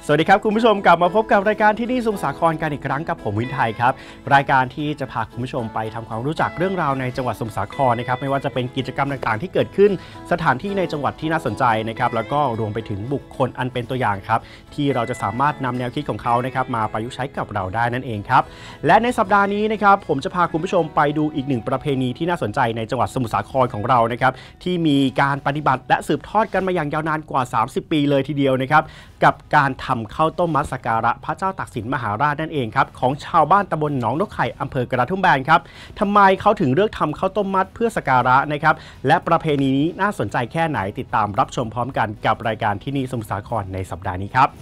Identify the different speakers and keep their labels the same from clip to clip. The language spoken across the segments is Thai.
Speaker 1: สวัสดีครับคุณผู้ชมกลับมาพบกับรายการที่นี่สมุทรสาครกันอีกครั้งกับผมวินไทยครับรายการที่จะพาคุณผู้ชมไปทำความรู้จักเรื่องราวในจังหวัดสมุทรสาครนะครับไม่ว่าจะเป็นกิจกรรมต่างๆที่เกิดขึ้นสถานที่ในจังหวัดที่น่าสนใจนะครับแล้วก็รวมไปถึงบุคคลอันเป็นตัวอย่างครับที่เราจะสามารถนำแนวคิดของเขานะครับมาประยุกต์ใช้กับเราได้นั่นเองครับและในสัปดาห์นี้นะครับผมจะพาคุณผู้ชมไปดูอีกหนึ่งประเพณีที่น่าสนใจในจังหวัดสมุทรสาครของเรานะครับที่มีการปฏิบัติและสืบทอดกันมาอย่างยาวนานกว่า30 ปีเลยทีเดียวนะครับกับการทำข้าวต้มมัดสักการะพระเจ้าตากสินมหาราชนั่นเองครับของชาวบ้านตำบลหนองนกไข่อำเภอกระทุ่มแบนครับทำไมเขาถึงเลือกทำข้าวต้มมัดเพื่อสักการะนะครับและประเพณีนี้น่าสนใจแค่ไหนติดตามรับชมพร้อมกันกับรายการที่นี่สมุทรสาครในสัปดาห์นี้ครับ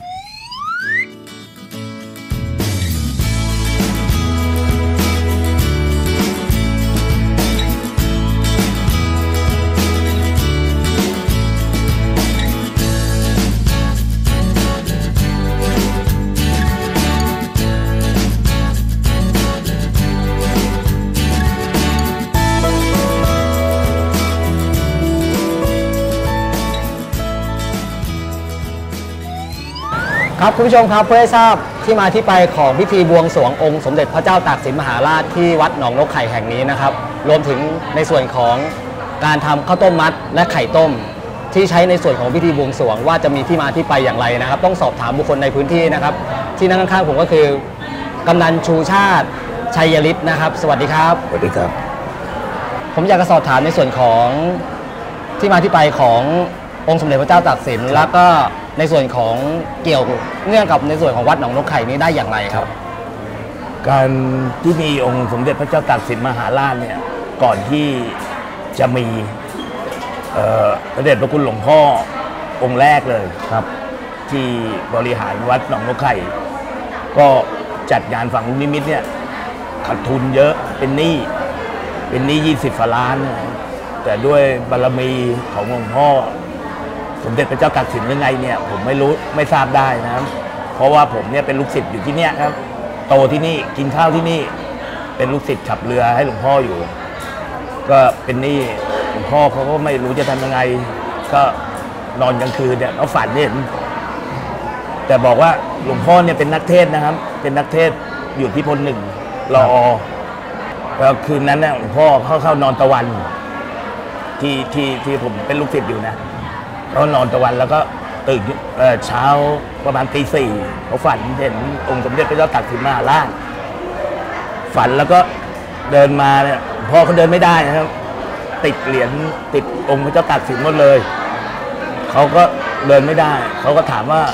Speaker 2: ครับคุณผู้ชมครับเพื่อให้ทราบที่มาที่ไปของพิธีบวงสรวงองค์สมเด็จพระเจ้าตากสินมหาราชที่วัดหนองนกไข่แห่งนี้นะครับรวมถึงในส่วนของการทำข้าวต้มมัดและไข่ต้มที่ใช้ในส่วนของพิธีบวงสรวงว่าจะมีที่มาที่ไปอย่างไรนะครับต้องสอบถามบุคคลในพื้นที่นะครับที่นั่งข้างๆผมก็คือกำนันชูชาติชัยฤทธิ์นะครับสวัสดีครับ
Speaker 3: สวัสดีครับ
Speaker 2: ผมอยากจะสอบถามในส่วนของที่มาที่ไปขององค์สมเด็จพระเจ้าตากสินแล้วก็ในส่วนของเกี่ยวเนื่องกับในส่วนของวัดหนองนกไข่นี้ได้อย่างไรครับ
Speaker 3: การที่มีองค์สมเด็จพระเจ้าตากสินมหาราชเนี่ยก่อนที่จะมีพระเดชพระคุณหลวงพ่อองค์แรกเลยครับที่บริหารวัดหนองนกไข่ก็จัดงานฝังลูกนิมิตเนี่ยขาดทุนเยอะเป็นหนี้20 กว่าล้านแต่ด้วยบารมีของหลวงพ่อสมเด็จพระเจ้าตากสินยังไงเนี่ยผมไม่รู้ไม่ทราบได้นะครับเพราะว่าผมเนี่ยเป็นลูกศิษย์อยู่ที่เนี่ยครับโตที่นี่กินข้าวที่นี่เป็นลูกศิษย์ขับเรือให้หลวงพ่ออยู่ก็เป็นหนี้หลวงพ่อเขาก็ไม่รู้จะทำยังไงก็นอนกลางคืนเนี่ยเขาฝันเห็นแต่บอกว่าหลวงพ่อเนี่ยเป็นนักเทศนะครับเป็นนักเทศอยู่ที่พล 1 รอแล้วคืนนั้นเนี่ยหลวงพ่อเข้านอนตะวันที่ผมเป็นลูกศิษย์อยู่นะเขานอนตะวันแล้วก็ตื่นเช้าประมาณตี 4เขาฝันเห็นองค์สมเด็จพระเจ้าตากสินมหาราชฝันแล้วก็เดินมาเนี่ยพ่อเขาเดินไม่ได้นะครับติดเหรียญติดองค์พระเจ้าตากสินหมดเลยเขาก็เดินไม่ได้เขาก็ถามว่า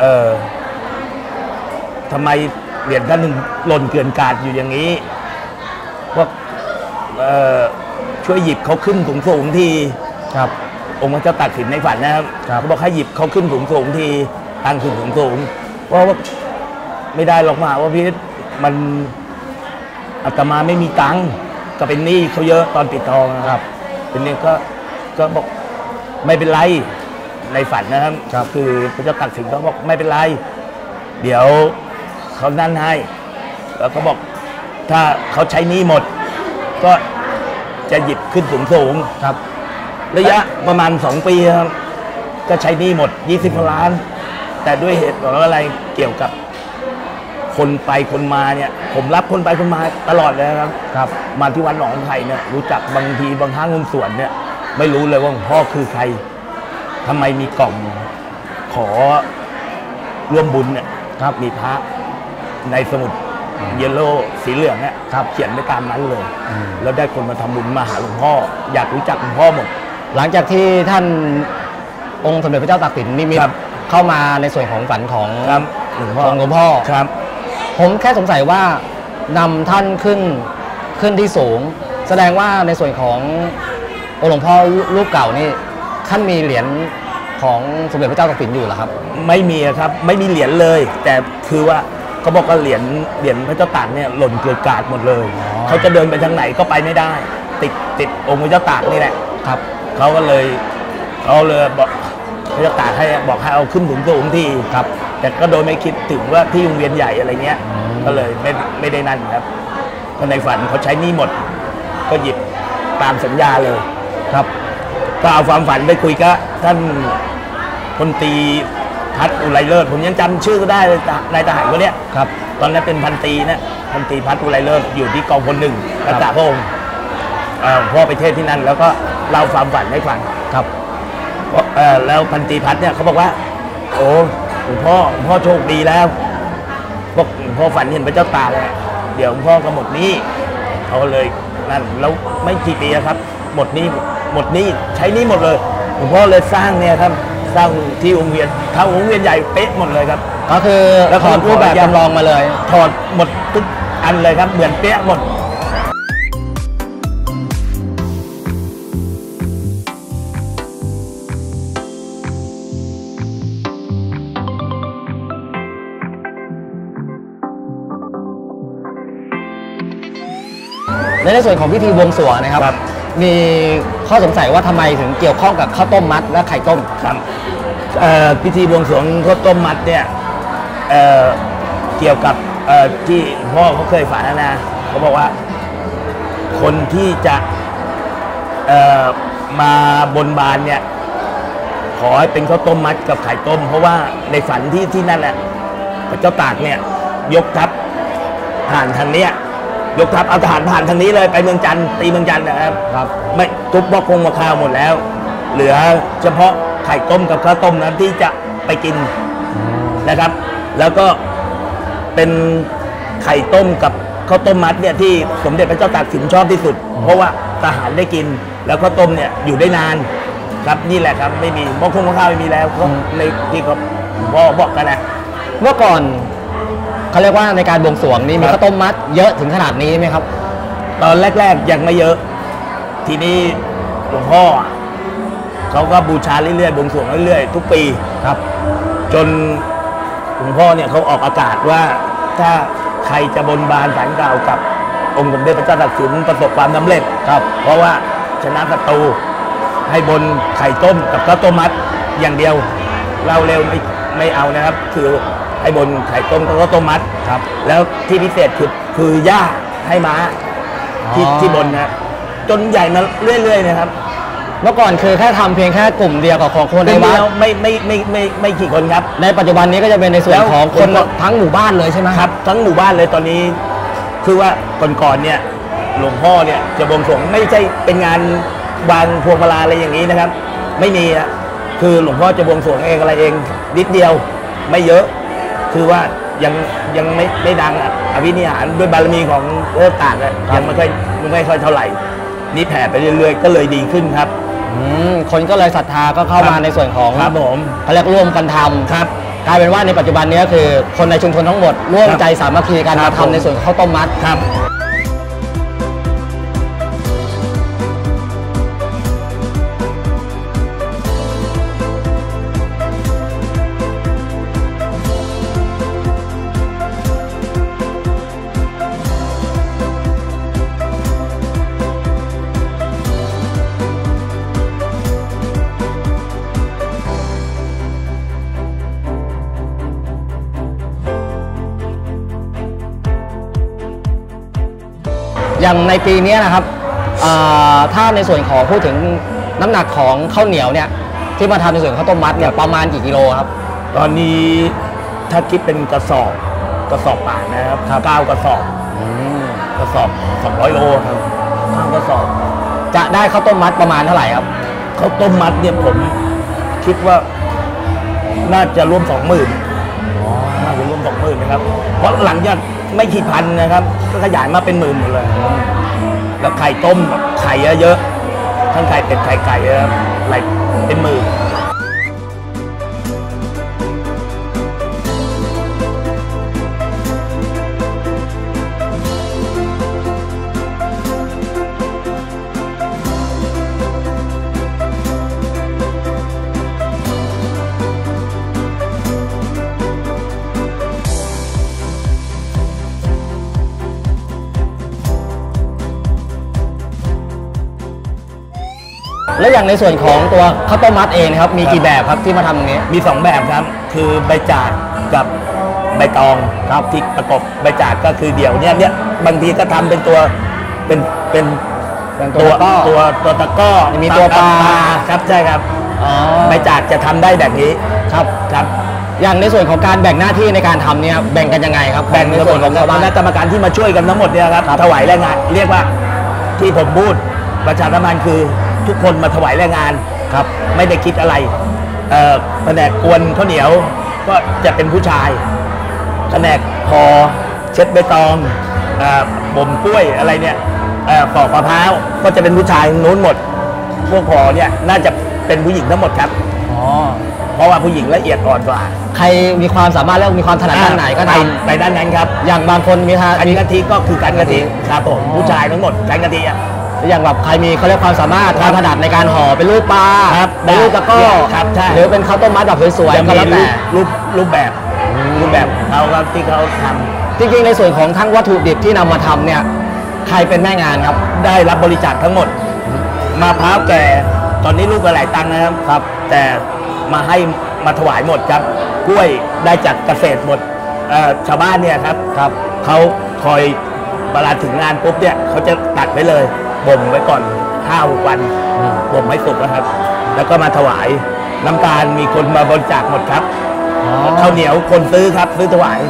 Speaker 3: ทำไมเหรียญท่านหนึ่งหล่นเกลื่อนกลาดอยู่อย่างนี้พวกช่วยหยิบเขาขึ้นสูงทีครับองค์พระเจ้าตากสินในฝันนะครับเขาบอกให้หยิบเขาขึ้นสูงทีตั้งขึ้นสูงเพราะว่าไม่ได้หรอกมาว่าพี่มันอาตมาไม่มีตังค์ก็เป็นหนี้เขาเยอะตอนปิดทองนะครับเป็นนี้ก็บอกไม่เป็นไรในฝันนะครับคือพระเจ้าตากสินเขาบอกไม่เป็นไรเดี๋ยวเขานั่นให้แล้วเขาบอกถ้าเขาใช้หนี้หมดก็จะหยิบขึ้นสูงครับระยะประมาณ2 ปีครับก็ใช้หนี้หมด20 ล้านแต่ด้วยเหตุผลอะไรเกี่ยวกับคนไปคนมาเนี่ยผมรับคนไปคนมาตลอดเลยครับมาที่วัดหนองไข่เนี่ยรู้จักบางทีบางครั้งเงินส่วนเนี่ยไม่รู้เลยว่าหลวงพ่อคือใครทำไมมีกล่องขอร่วมบุญเนี่ยครับมีพระในสมุดเยลโล่สีเหลืองเนี่ยเขียนไปตามนั้นเลยแล้วได้คนมาทำบุญมาหาหลวงพ่ออยากรู้จักหลวงพ่อหมด
Speaker 2: หลังจากที่ท่านองค์สมเด็จพระเจ้าตากสินนิมิตเข้ามาในส่วนของฝันของหลวงพ่อครับผมแค่สงสัยว่านำท่านขึ้นที่สูงแสดงว่าในส่วนขององค์หลวงพ่อรูปเก่านี่ท่านมีเหรียญของสมเด็จพระเจ้าตากสินอยู่หรอครับ
Speaker 3: ไม่มีครับไม่มีเหรียญเลยแต่คือว่าเขาบอกว่าเหรียญพระเจ้าตากเนี่ยหล่นเกลื่อนกลาดหมดเลยเขาจะเดินไปทางไหนก็ไปไม่ได้ติดองค์พระเจ้าตากนี่แหละครับเขาเลยบอกพระเจ้าตากให้บอกให้เอาขึ้นสูงทีครับแต่ก็โดยไม่คิดถึงว่าที่โรงเรียนใหญ่อะไรเงี้ยก็เลยไม่ได้นั่นครับก็ในฝันเขาใช้หนี้หมดก็หยิบตามสัญญาเลยครับ ก็เอาความฝันไปคุยกับท่านพลตรีธพัฒน์อุไรเลิศผมยังจำชื่อก็ได้เลยนายทหารคนเนี้ย
Speaker 2: ครับ
Speaker 3: ตอนนั้นเป็นพันตรีนะพันตรีพัฒน์อุไรเลิศอยู่ที่กองพลหนึ่งรักษาพระองค์พ่อไปเทศที่นั่นแล้วก็เล่าความฝันให้ฟัง
Speaker 2: ครับ
Speaker 3: แล้วพันตรีพัฒน์เนี่ยเขาบอกว่าโอ้หลวงพ่อโชคดีแล้วบอกหลวงพ่อฝันเห็นพระเจ้าตากเลยเดี๋ยวหลวงพ่อก็หมดหนี้เขาเลยนั่นแล้วไม่กี่ปีครับหมดหนี้ใช้หนี้หมดเลยหลวงพ่อเลยสร้างเนี่ยครับสร้างที่วงเวียนถ้าวงเวียนใหญ่เป๊ะหมดเลยครับ
Speaker 2: ก็คือถอดรูปแบบจำลองมาเลย
Speaker 3: ถอดหมดทุกอันเลยครับเหมือนเป๊ะหมด
Speaker 2: ในส่วนของพิธีบวงสรวงนะครับ มีข้อสงสัยว่าทำไมถึงเกี่ยวข้องกับข้าวต้มมัดและไข่ต้ม
Speaker 3: ครับพิธีบวงสรวงข้าวต้มมัดเนี่ยเกี่ยวกับที่พ่อเขาเคยฝันนะเขาบอกว่าคนที่จะมาบนบานเนี่ยขอให้เป็นข้าวต้มมัดกับไข่ต้ม เพราะว่าในฝันที่นั่นแหละพระเจ้าตากเนี่ยยกทัพผ่านทางเนี้ยยกทัพเอาทหารผ่านทางนี้เลยไปเมืองจันทร์ตีเมืองจันทร์นะครับไม่ทุบบอกคงมาข้าวหมดแล้ว เหลือเฉพาะไข่ต้มกับข้าวต้มนั้นที่จะไปกินนะครับ แล้วก็เป็นไข่ต้มกับข้าวต้มมัดเนี่ยที่สมเด็จพระเจ้าตากสินชอบที่สุด เพราะว่าทหารได้กินแล้วข้าวต้มเนี่ยอยู่ได้นานครับนี่แหละครับไม่มีบอกคงมาข้าวไม่มีแล้วก็ในที่เขาบอกกันนะ
Speaker 2: เมื่อก่อนเขาเรียกว่าในการบวงสรวงนี่มีข้าวต้มมัดเยอะถึงขนาดนี้ไหมครับ
Speaker 3: ตอนแรกๆยังไม่เยอะทีนี้หลวงพ่อเขาก็บูชาเรื่อยๆบวงสรวงเรื่อยๆทุกปีครับจนหลวงพ่อเนี่ยเขาออกอากาศว่าถ้าใครจะบนบานศาลกล่าวกับองค์สมเด็จพระเจ้าตากสินประสบความสำเร็จครับเพราะว่าชนะศัตรูให้บนไข่ต้มกับข้าวต้มมัดอย่างเดียวเล่าเร็วไม่เอานะครับคือให้บนไข่ต้มกับข้าวต้มมัดครับแล้วที่พิเศษคือย่าให้ม้าที่บนนะจนใหญ่มาเรื่อยๆนะครับ
Speaker 2: เมื่อก่อนคือแค่ทำเพียงแค่กลุ่มเดียวกับของคนในวัด
Speaker 3: ไม่กี่คนครับ
Speaker 2: ในปัจจุบันนี้ก็จะเป็นในส่วนของคนทั้งหมู่บ้านเลยใช่ไหม
Speaker 3: ครับทั้งหมู่บ้านเลยตอนนี้คือว่าก่อนเนี่ยหลวงพ่อเนี่ยจะบวงสรวงไม่ใช่เป็นงานวางพวงมาลาอะไรอย่างนี้นะครับไม่มีอ่ะคือหลวงพ่อจะบวงสรวงเองอะไรเองนิดเดียวไม่เยอะคือว่ายังไม่ดังอภินิหารด้วยบารมีของพระตากยังไม่ค่อยเท่าไหร่นี่แผ่ไปเรื่อยๆก็เลยดีขึ้นครับ
Speaker 2: คนก็เลยศรัทธาก็เข้ามาในส่วนของ
Speaker 3: ครับผม
Speaker 2: เขาเรียกร่วมกันทำ
Speaker 3: ครับ
Speaker 2: กลายเป็นว่าในปัจจุบันนี้คือคนในชุมชนทั้งหมดร่วมใจสามัคคีกันมาทำในส่วนของข้าวต้มมัด
Speaker 3: ครับ
Speaker 2: อย่างในปีนี้นะครับถ้าในส่วนของพูดถึงน้ำหนักของข้าวเหนียวเนี่ยที่มาทำในส่วนข้าวต้มมัดเนี่ยประมาณกี่กิโลครับ
Speaker 3: ตอนนี้ถ้าคิดเป็นกระสอบป่านนะครับ9กระสอบ200 โลครับ9กระสอบ
Speaker 2: จะได้ข้าวต้มมัดประมาณเท่าไหร่ครับ
Speaker 3: ข้าวต้มมัดเนี่ยผมคิดว่าน่าจะร่วม 20,000น่าจะร่วม 20,000นะครับเพราะหลังจากไม่กี่พันนะครับก็ขยายมาเป็นหมื่นหมดเลยแล้วไข่ต้มไข่เยอะๆทั้งไข่เป็ดไข่ไก่อะไรเป็นหมื่น
Speaker 2: แล้วอย่างในส่วนของตัวข้าวต้มมัดเองครับมีกี่แบบครับที่มาทำตรงนี้
Speaker 3: มี2แบบครับคือใบจากกับใบตองครับที่ประกบใบจากก็คือเดี่ยวเนี่ยบางทีก็ทำเป็นตัวเป็นตัวตะก้อ
Speaker 2: มีตัวปลา
Speaker 3: ครับใช่ครับใบจากจะทำได้แบบนี้
Speaker 2: ครับ
Speaker 3: ครับ
Speaker 2: อย่างในส่วนของการแบ่งหน้าที่ในการทำเนี่ยแบ่งกันยังไงครับแบ่งในส่วนของชาวบ้าน
Speaker 3: คณะกรรมการที่มาช่วยกันทั้งหมดเนี่ยครับถวายแรงงานเรียกว่าที่ผมพูดประชาสัมพันธ์คือทุกคนมาถวายแรงงานครับไม่ได้คิดอะไรแผนกกวนข้าวเหนียวก็จะเป็นผู้ชายแผนกพอเช็ดใบตองบ่มกล้วยอะไรเนี่ยปอกมะพร้าวก็จะเป็นผู้ชายนู้นหมดพวกพอเนี่ยน่าจะเป็นผู้หญิงทั้งหมดครับเพราะว่าผู้หญิงละเอียดอ่อนกว่า
Speaker 2: ใครมีความสามารถแล้วมีความถนัดด้านไหนก็ท
Speaker 3: ำไปด้านนั้นครับ
Speaker 2: อย่างบางคนมี
Speaker 3: การกะทิก็คือการกะทิครับผมผู้ชายทั้งหมดการกะทิ
Speaker 2: อย่างแบบใครมีเขาเรียกความสามารถความถนัดในการห่อเป็นรูปปลาเป็นรูปตะก้อหรือเป็นข้าวต้มมัดแบบสวยๆก็แล้วแต่
Speaker 3: รูปแบบเขาที่เขาทำ
Speaker 2: จริงๆในส่วนของทั้งวัตถุดิบที่นำมาทำเนี่ยใครเป็นแม่งานครับ
Speaker 3: ได้รับบริจาคทั้งหมดมะพร้าวแก่ตอนนี้ลูกละหลายตังค์นะครับแต่มาถวายหมดครับกล้วยได้จากเกษตรหมดชาวบ้านเนี่ยครับเขาคอยเวลาถึงงานปุ๊บเนี่ยเขาจะตัดไว้เลยบ่มไว้ก่อน5-6 วันบ่มให้สุกแล้วครับแล้วก็มาถวายน้ำตาลมีคนมาบริจาคหมดครับข้าวเหนียวคนซื้อครับซื้อถวาย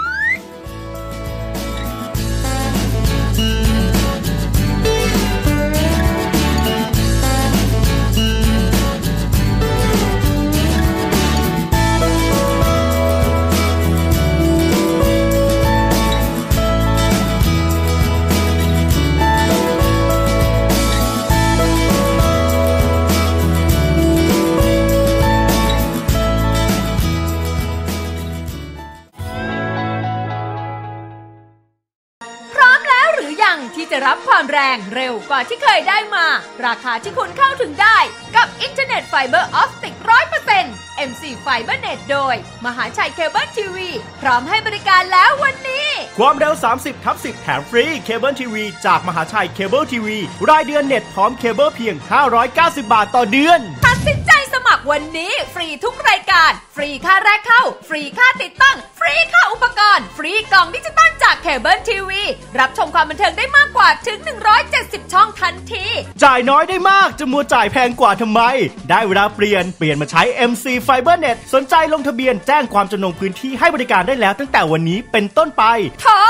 Speaker 4: ที่จะรับความแรงเร็วกว่าที่เคยได้มาราคาที่คุณเข้าถึงได้กับอินเทอร์เน็ตไฟเบอร์ออปติก 100% MC Fiber Net โดยมหาชัยเคเบิลทีวีพร้อมให้บริการแล้ววันนี้
Speaker 1: ความเร็ว 30/10 แถมฟรีเคเบิลทีวีจากมหาชัยเคเบิลทีวีรายเดือนเน็ตพร้อมเคเบิลเพียง590 บาทต่อเดือน
Speaker 4: ตัดสินใจสมัครวันนี้ฟรีทุกรายการฟรีค่าแรกเข้าฟรีค่าติดตั้งฟรีค่าอุปกรณ์ฟรีกล่องดิจิตอลจากเคเบิลทีวีรับชมความบันเทิงได้มากกว่าถึง170ช่องทันที
Speaker 1: จ่ายน้อยได้มากจะมัวจ่ายแพงกว่าทำไมได้เวลาเปลี่ยนมาใช้ MC Fiber Net สนใจลงทะเบียนแจ้งความจำนงพื้นที่ให้บริการได้แล้วตั้งแต่วันนี้เป็นต้นไป
Speaker 4: โทร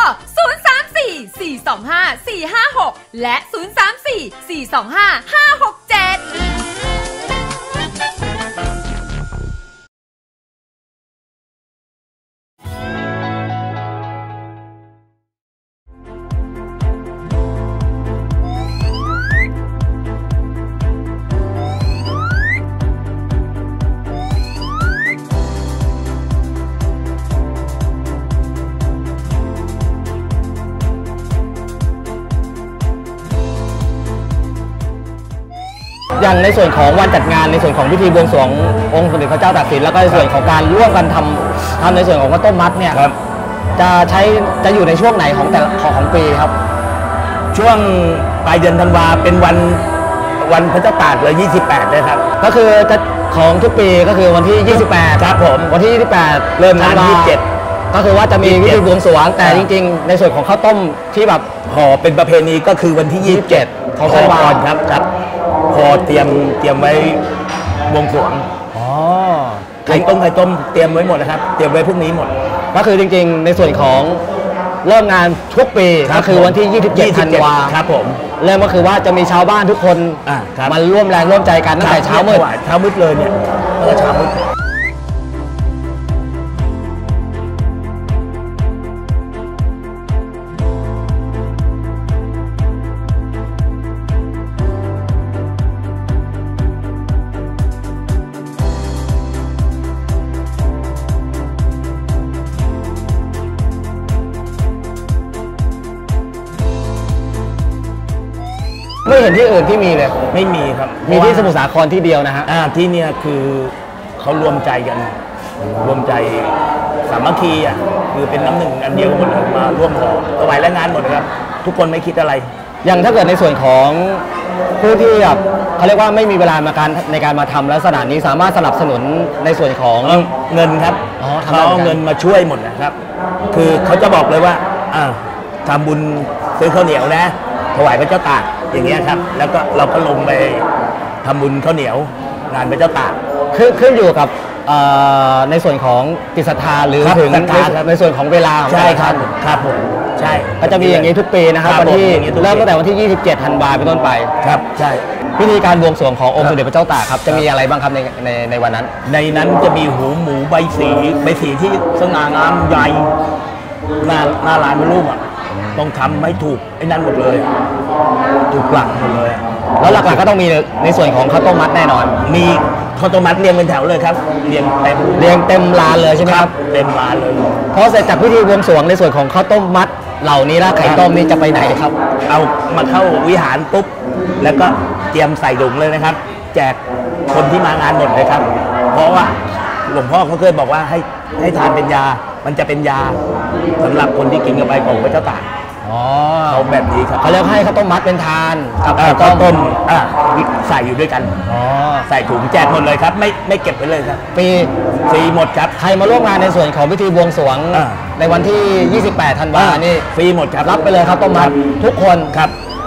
Speaker 4: 034-425-456 และ 034-425-567
Speaker 2: อย่างในส่วนของวันจัดงานในส่วนของพิธีบวงสรวงองค์สมเด็จพระเจ้าตากสินแล้วก็ในส่วนของการร่วมกันทำในส่วนของข้าวต้มมัดเนี่ยจะอยู่ในช่วงไหนของปีครับ
Speaker 3: ช่วงปลายเดือนธันวาเป็นวันพระเจ้าตากเลย28เลยครับ
Speaker 2: ก็คือจะของทุกปีก็คือวันที่28
Speaker 3: ครับผม
Speaker 2: วันที่28เริ่มงาน27ก็คือว่าจะมีพิธีบวงสรวงแต่จริงๆในส่วนของข้าวต้มที่แบบ
Speaker 3: ห่อเป็นประเพณีก็คือวันที่27ของธันวาคมครับพอเตรียมไว้บวงสรวงไข่ต้มเตรียมไว้หมดนะครับเตรียมไว้พรุ่งนี้หมด
Speaker 2: ก็คือจริงๆในส่วนของเริ่มงานทุกปีก็คือวันที่27ธันวา
Speaker 3: ครับผม
Speaker 2: เริ่มก็คือว่าจะมีชาวบ้านทุกคนมาร่วมแรงร่วมใจกันตั้งแต่เช้า
Speaker 3: มืดเลยเนี่ยเช้ามืด
Speaker 2: ไม่เห็นที่อื่นที่มีเลย
Speaker 3: ไม่มีครับ
Speaker 2: มีที่สมุทรสาครที่เดียวนะฮะ
Speaker 3: ที่เนี่ยคือเขารวมใจกันรวมใจสามัคคีคือเป็นน้ำหนึ่งอันเดียวหมดเลยมาร่วมถวายแรงงานหมดครับทุกคนไม่คิดอะไร
Speaker 2: อย่างถ้าเกิดในส่วนของผู้ที่แบบเขาเรียกว่าไม่มีเวลาในการมาทำลักษณะนี้สามารถสนับสนุนในส่วนของ
Speaker 3: เงินครับเขาเอาเงินมาช่วยหมดนะครับคือเขาจะบอกเลยว่าทำบุญซื้อข้าวเหนียวนะถวายพระเจ้าตากอย่างเงี้ยครับแล้วก็เราก็ลงไปทำบุญข้าวเหนียวงานพระเจ้าตาก
Speaker 2: ขึ้นอยู่กับในส่วนของจิตศรัทธาหรือ
Speaker 3: ครับ
Speaker 2: ถึง
Speaker 3: ศรัทธาครับ
Speaker 2: ในส่วนของเวลาของ
Speaker 3: ใช่
Speaker 2: แต่ละ
Speaker 3: ครั
Speaker 2: ท่า
Speaker 3: บ
Speaker 2: น
Speaker 3: ครับผมใช่
Speaker 2: ก็จะมีอย่างนี้ทุกปีนะครับ
Speaker 3: ครับ
Speaker 2: วันที่
Speaker 3: ผมอย่างนี้ทุกปี
Speaker 2: เริ่มตั้งแต่วันที่ 27 ธันวาเป็นต้นไป
Speaker 3: ครับใช่
Speaker 2: พิธีการบวงสรวงขององค์สมเด็จพระเจ้าตากครับจะมีอะไรบ้างครับในวันนั้น
Speaker 3: ในนั้นจะมีหูหมูใบสีที่สง่างามใหญ่หน้าลานพระรูปอ่ะต้องทำให้ถูกไอ้นั่นหมดเลยถูกหลักหมดเลย
Speaker 2: แล้วหลักๆก็ต้องมีในส่วนของข้าวต้มมัดแน่นอน
Speaker 3: มีข้าวต้มมัดเรียงเป็นแถวเลยครับเรียงเต็ม
Speaker 2: เรียงเต็มลานเลยใช่ไหมครับ
Speaker 3: เต็มร้านเลย
Speaker 2: พอเสร็จจากพิธีบวงสรวงในส่วนของข้าวต้มมัดเหล่านี้แล้วไข่ต้มนี่จะไปไหนครับ
Speaker 3: เอามาเข้าวิหารปุ๊บแล้วก็เตรียมใส่ถุงเลยนะครับ แจกคนที่มางานหมดเลยครับ เพราะว่าหลวงพ่อเขาเคยบอกว่าให้ทานเป็นยา มันจะเป็นยาสำหรับคนที่กินเข้าไปของพระเจ้าตาก
Speaker 2: อ๋อ
Speaker 3: เขาแบบนี้ครับ
Speaker 2: เขาเรียกให้ข้าวต้มมัดเป็นทานกับ
Speaker 3: ข้า
Speaker 2: ข้าว ว
Speaker 3: ต้
Speaker 2: ต้
Speaker 3: ม
Speaker 2: ม
Speaker 3: ใส่อยู่ด้วยกัน
Speaker 2: อ๋อ
Speaker 3: ใส่ถุงแจกหมดเลยครับ ไม่เก็บไปเลยครับ
Speaker 2: ปี
Speaker 3: ฟรีหมดครับ
Speaker 2: ใครมาร่วมงานในส่วนของพิธีบวงสรวง
Speaker 3: อ่า
Speaker 2: ในวันที่ 28 ธันวานี่
Speaker 3: ฟรีหมดครับ
Speaker 2: รับไปเลยครับต้มมัดทุกคน
Speaker 3: ครับ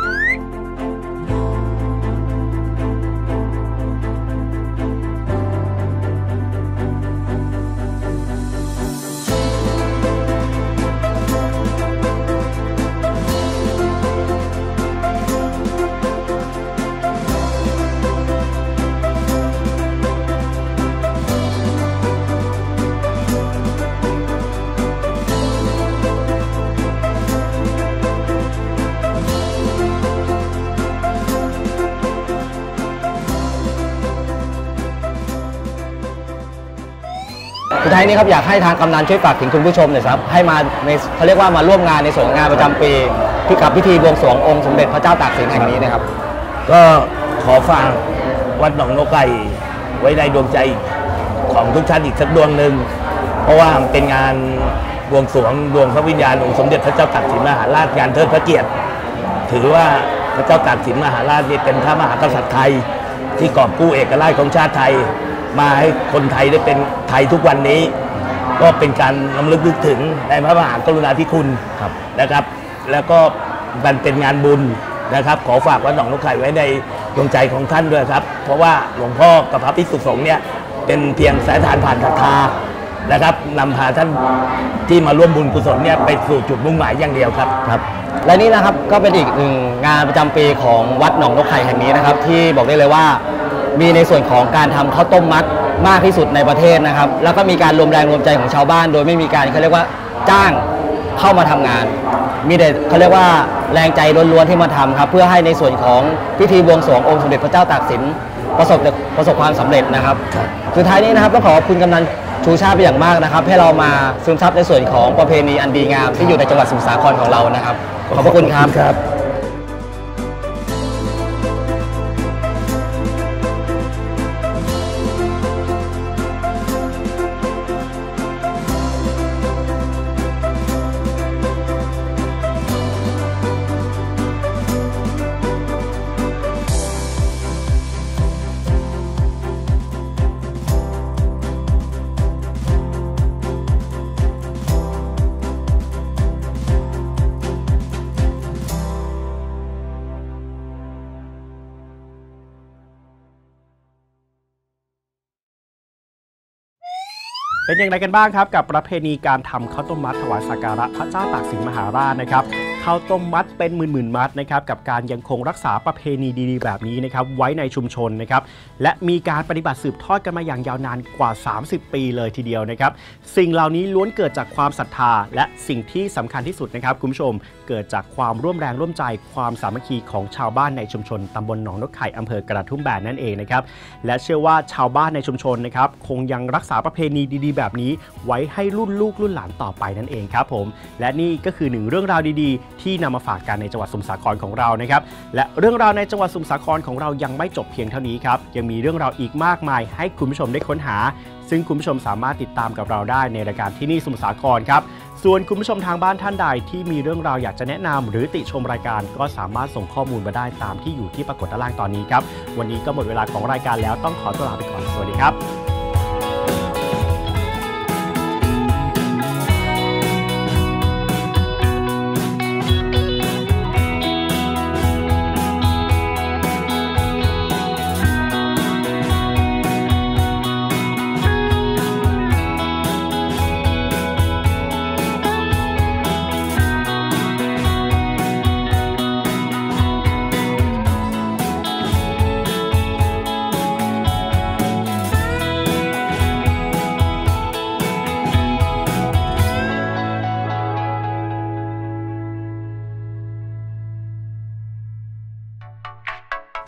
Speaker 2: สุดท้ายนี้ครับอยากให้ทางกำนันช่วยฝากถึงคุณผู้ชมหน่อยครับให้มาในเขาเรียกว่ามาร่วมงานในส่วนงานประจำปีที่กับพิธีบวงสรวงองค์สมเด็จพระเจ้าตากสินแห่งนี้นะครับ
Speaker 3: ก็ขอฝากวัดหนองนกไก่ไว้ในดวงใจของทุกท่านอีกสักดวงหนึ่งเพราะว่าเป็นงานบวงสรวงดวงพระวิญญาณองค์สมเด็จพระเจ้าตากสินมหาราชงานเทิดพระเกียรติถือว่าพระเจ้าตากสินมหาราชนี่เป็นพระมหากษัตริย์ไทยที่กอบกู้เอกราชของชาติไทยมาให้คนไทยได้เป็นไทยทุกวันนี้ ก็เป็นการรำลึกนึกถึงในพระมหากรุณาธิคุณนะครับ แล้วก็มันเป็นงานบุญนะครับ ขอฝากวัดหนองนกไข่ไว้ในดวงใจของท่านด้วยครับ เพราะว่าหลวงพ่อกับพระภิกษุสงฆ์เนี่ยเป็นเพียงสายทานผ่านศรัทธานะครับนำพาท่านที่มาร่วมบุญกุศลเนี่ยไปสู่จุดมุ่งหมายอย่างเดียวครับ
Speaker 2: ครับและนี่นะครับก็เป็นอีกหนึ่งงานประจำปีของวัดหนองนกไข่แห่งนี้นะครับที่บอกได้เลยว่ามีในส่วนของการทำข้าวต้มมัดมากที่สุดในประเทศนะครับแล้วก็มีการรวมแรงรวมใจของชาวบ้าน โดยไม่มีการเขาเรียกว่าจ้างเข้ามาทำงาน มีแต่เขาเรียกว่าแรงใจล้วนๆที่มาทำครับเพื่อให้ในส่วนของพิธีบวงสรวงองค์สมเด็จพระเจ้าตากสินประสบความสำเร็จนะครับสุดท้ายนี้นะครับต้องขอบคุณกำนันชูชาติเป็นอย่างมากนะครับให้เรามาซึมซับในส่วนของประเพณีอันดีงามที่อยู่ในจังหวัดสมุทรสาครของเรานะครับขอบพระคุณครับ
Speaker 1: เป็นอย่างไรกันบ้างครับกับประเพณีการทำข้าวต้มมัดถวายสักการะพระเจ้าตากสินมหาราชนะครับข้าวต้มมัดเป็นหมื่นมัดนะครับกับการยังคงรักษาประเพณีดีๆแบบนี้นะครับไว้ในชุมชนนะครับและมีการปฏิบัติสืบทอดกันมาอย่างยาวนานกว่า30 ปีเลยทีเดียวนะครับสิ่งเหล่านี้ล้วนเกิดจากความศรัทธาและสิ่งที่สำคัญที่สุดนะครับคุณผู้ชมเกิดจากความร่วมแรงร่วมใจความสามัคคีของชาวบ้านในชุมชนตำบลหนองนกไข่อำเภอกระทุ่มแบนนั่นเองนะครับและเชื่อว่าชาวบ้านในชุมชนนะครับคงยังรักษาประเพณีดีๆแบบนี้ไว้ให้รุ่นลูกรุ่นหลานต่อไปนั่นเองครับผมและนี่ก็คือหนึ่งเรื่องราวดีๆที่นำมาฝากกันในจังหวัดสมุทรสาครของเรานะครับและเรื่องราวในจังหวัดสมุทรสาครของเรายังไม่จบเพียงเท่านี้ครับยังมีเรื่องราวอีกมากมายให้คุณผู้ชมได้ค้นหาซึ่งคุณผู้ชมสามารถติดตามกับเราได้ในรายการที่นี่สมุทรสาครครับส่วนคุณผู้ชมทางบ้านท่านใดที่มีเรื่องราวอยากจะแนะนำหรือติชมรายการก็สามารถส่งข้อมูลมาได้ตามที่อยู่ที่ปรากฏด้านล่างตอนนี้ครับวันนี้ก็หมดเวลาของรายการแล้วต้องขอตัวลาไปก่อนสวัสดีครับ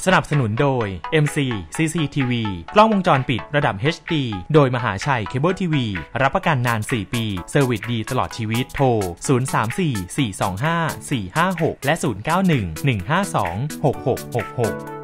Speaker 5: สนับสนุนโดย MC CCTV กล้องวงจรปิดระดับ HD โดยมหาชัยเคเบิลทีวีรับประกันนาน 4 ปีเซอร์วิสดีตลอดชีวิตโทร 034 425 456 และ 091 152 6666